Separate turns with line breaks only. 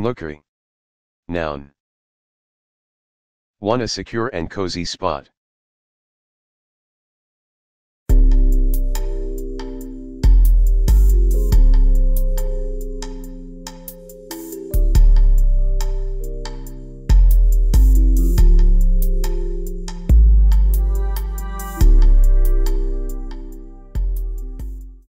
Nookery. Noun. 1. A secure and cozy spot.